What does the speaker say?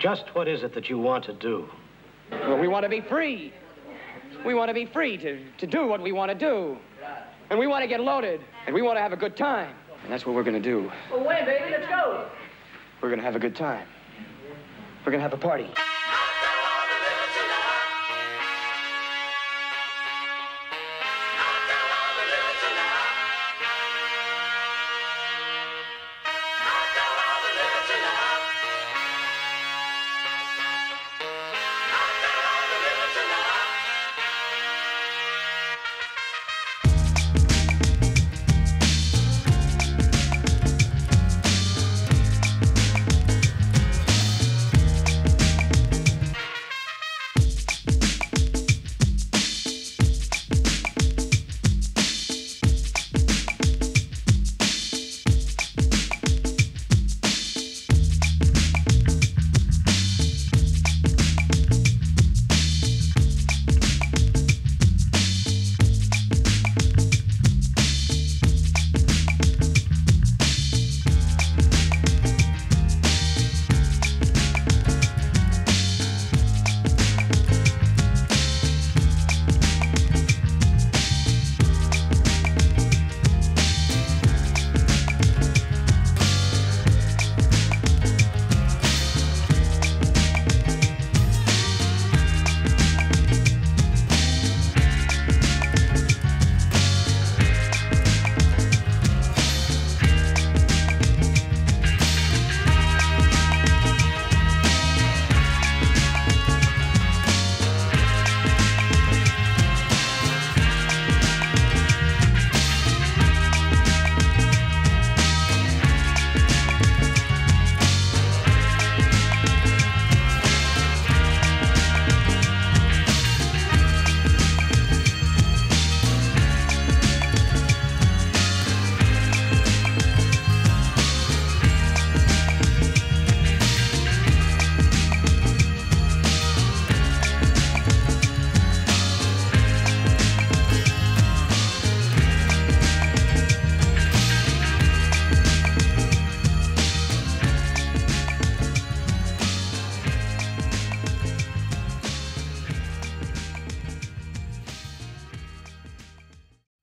Just what is it that you want to do? Well, we want to be free. We want to be free to do what we want to do. And we want to get loaded. And we want to have a good time. And that's what we're going to do. Well, when, baby? Let's go. We're going to have a good time. We're going to have a party.